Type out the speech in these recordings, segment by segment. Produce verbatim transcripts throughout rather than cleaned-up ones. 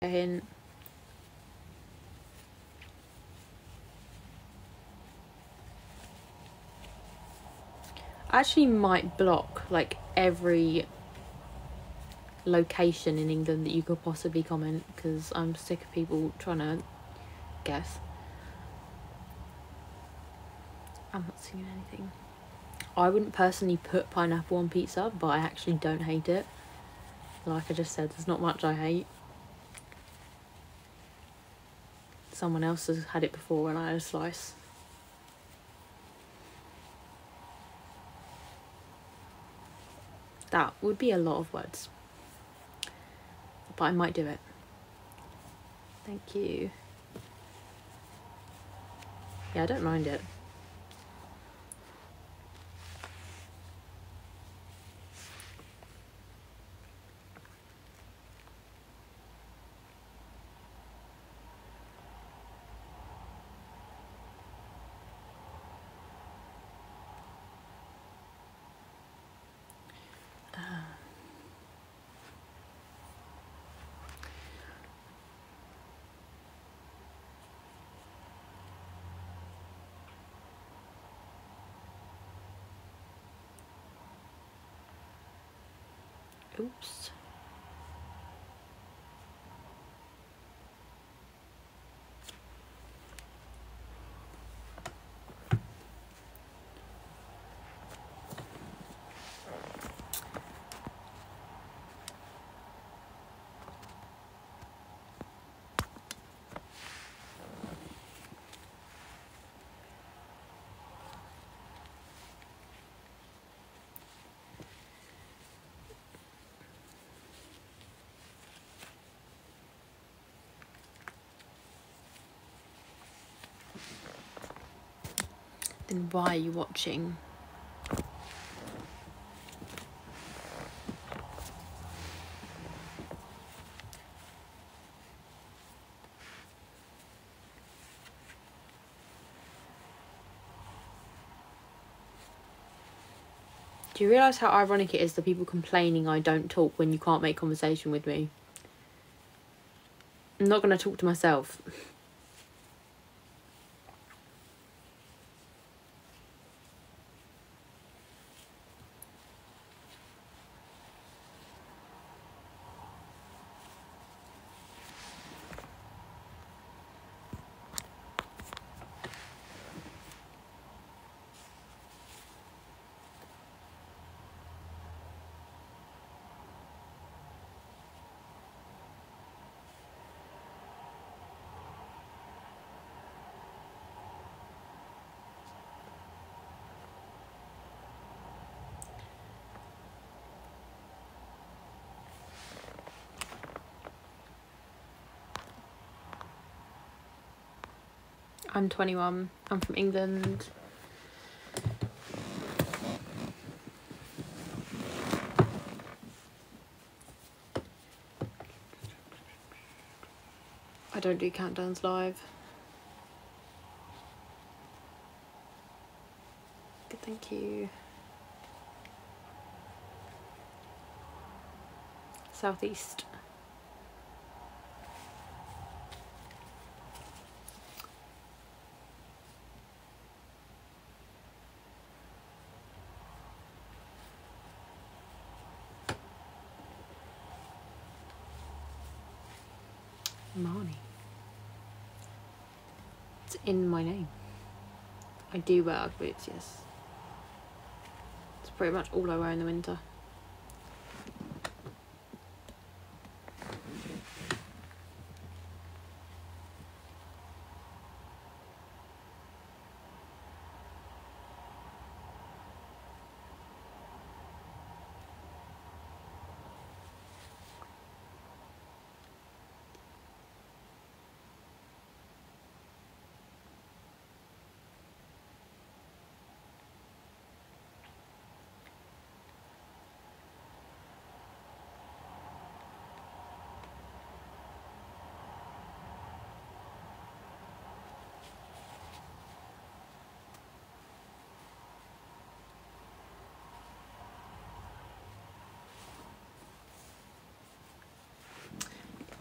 A hint. I actually might block like every location in England that you could possibly comment, because I'm sick of people trying to guess. I'm not seeing anything. I wouldn't personally put pineapple on pizza, but I actually don't hate it. Like I just said, there's not much I hate. Someone else has had it before and I had a slice. That would be a lot of words, but I might do it. Thank you. Yeah, I don't mind it. Oops. Then why are you watching? Do you realise how ironic it is, the people complaining I don't talk when you can't make conversation with me? I'm not going to talk to myself. I'm twenty-one. I'm from England. I don't do countdowns live. Good, thank you. Southeast. Marnie. It's in my name. I do wear Ugg boots, yes. It's pretty much all I wear in the winter.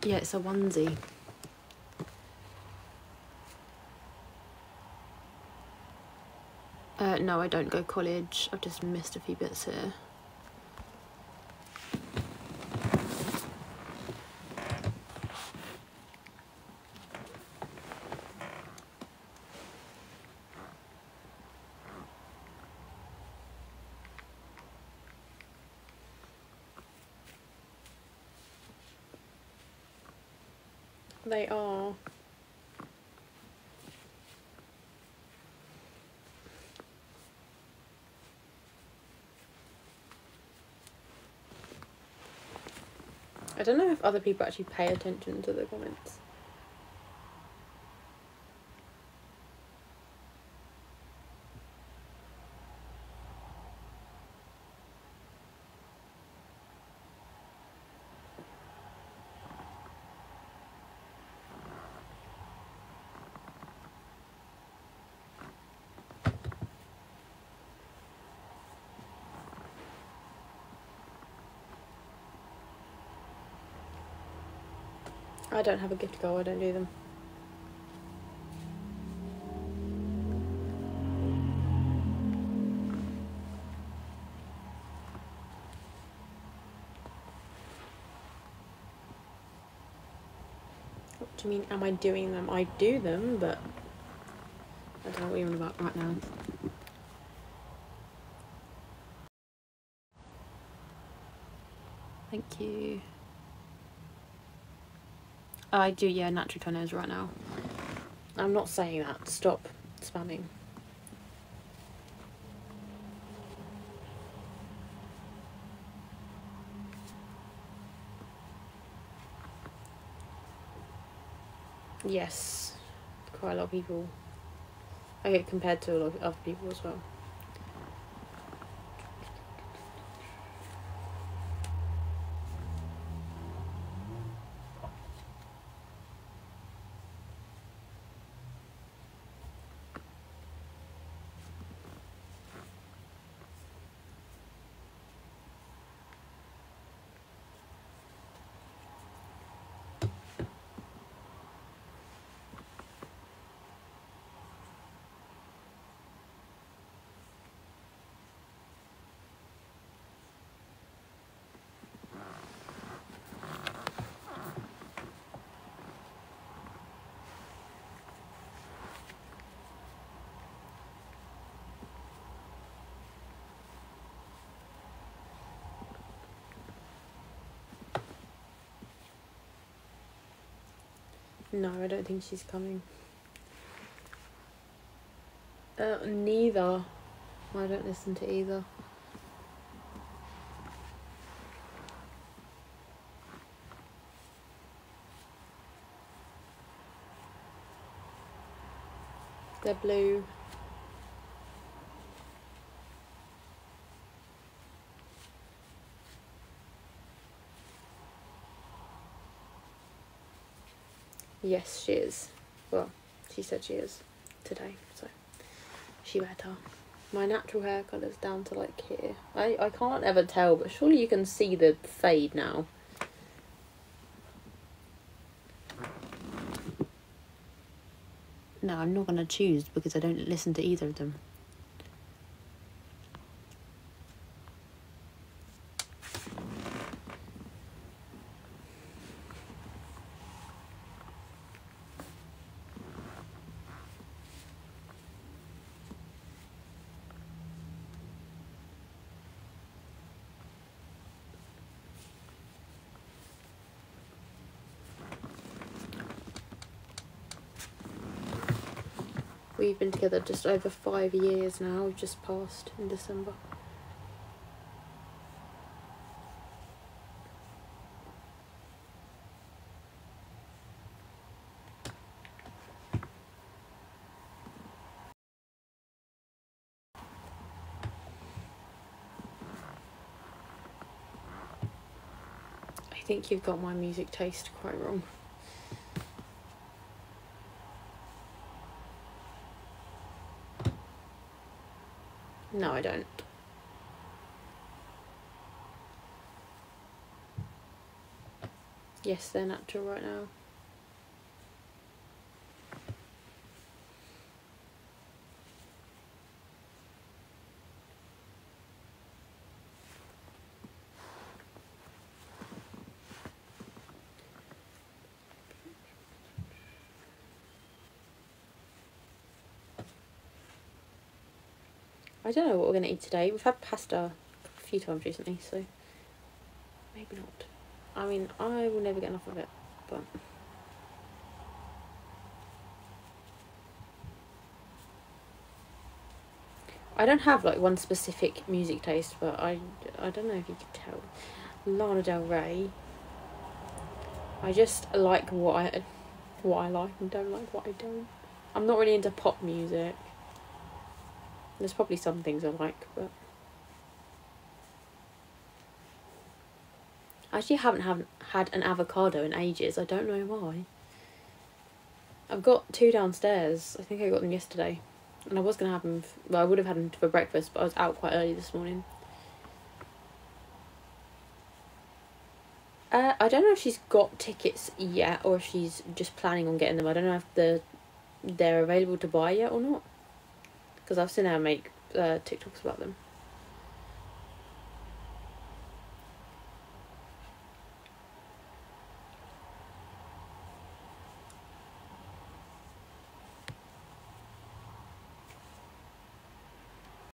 Yeah, it's a onesie. Uh, no, I don't go college. I've just missed a few bits here. They are. I don't know if other people actually pay attention to the comments. I don't have a gift goal, I don't do them. What do you mean, am I doing them? I do them, but I don't know what you're on about right now. Thank you. I do, yeah, naturally toenails right now. I'm not saying that. Stop spamming. Yes, quite a lot of people. I get compared to a lot of other people as well. No, I don't think she's coming. Uh, neither. I don't listen to either. They're blue. Yes, she is. Well, she said she is today, so she better. My natural hair colour's down to like here. I, I can't ever tell, but surely you can see the fade now. No, I'm not going to choose because I don't listen to either of them. We've been together just over five years now. We've just passed in December. I think you've got my music taste quite wrong. No, I don't. Yes, they're natural right now. I don't know what we're going to eat today. We've had pasta a few times recently, so maybe not. I mean, I will never get enough of it, but... I don't have, like, one specific music taste, but I, I don't know if you could tell. Lana Del Rey. I just like what I, what I like and don't like what I don't. I'm not really into pop music. There's probably some things I like, but... I actually haven't have, had an avocado in ages. I don't know why. I've got two downstairs. I think I got them yesterday. And I was going to have them... F- well, I would have had them for breakfast, but I was out quite early this morning. Uh, I don't know if she's got tickets yet, or if she's just planning on getting them. I don't know if the they're available to buy yet or not. Because I've seen her make uh, TikToks about them.